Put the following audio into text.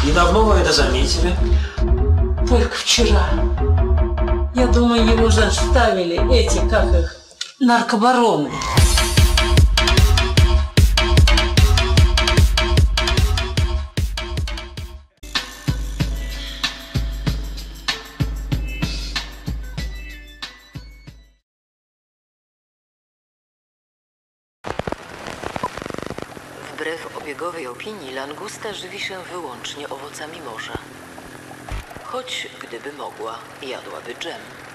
И давно вы это заметили? Только вчера. Я думаю, его заставили эти, как их, наркобароны. Wbrew obiegowej opinii, langusta żywi się wyłącznie owocami morza. Choć gdyby mogła, jadłaby dżem.